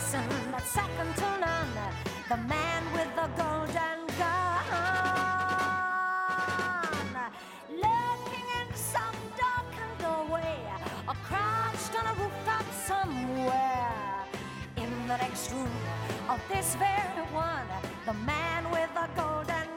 person that's second to none, the man with the golden gun. Lurking in some darkened doorway, or crouched on a rooftop somewhere. In the next room of this very one, the man with the golden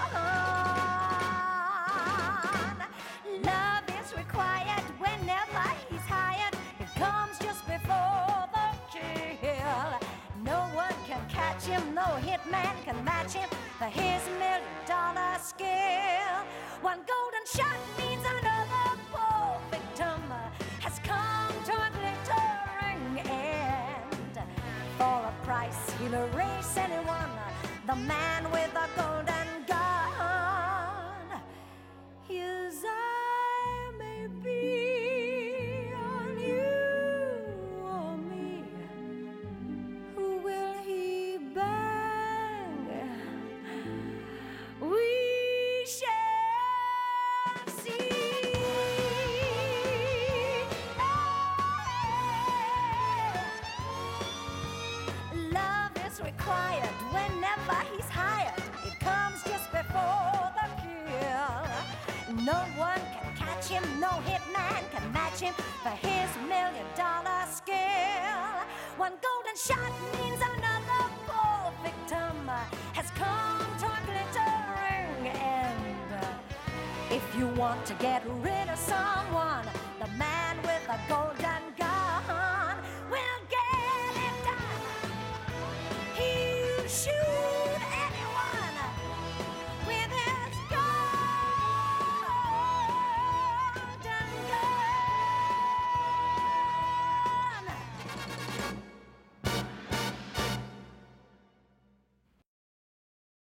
gun. Love is required whenever he's hired. It comes just before the kill. No one can catch him, no hitman can match him for his $1,000,000 skill. One golden shot means another poor victim has come to a glittering end. For a price, he'll erase anyone, the man with a golden gun. His eye may be on you or me. Who will he bang? We shall see. Love is required whenever he's hired. It comes just before the kill. No one can catch him, no hitman can match him for his $1,000,000 skill. One golden shot means another poor victim has come to a glittering end. If you want to get rid of someone, the man with a golden gun will get it done. He'll shoot